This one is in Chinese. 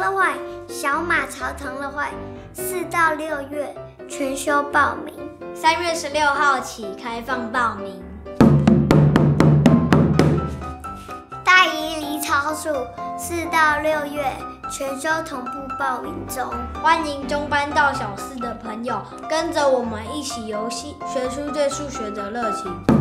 优惠，小马潮同乐会4到6月全休报名 ，3月16号起开放报名。 大宜离潮数4到6月全休同步报名中， 欢迎中班到小4的朋友跟着我们一起游戏，学出对数学的热情。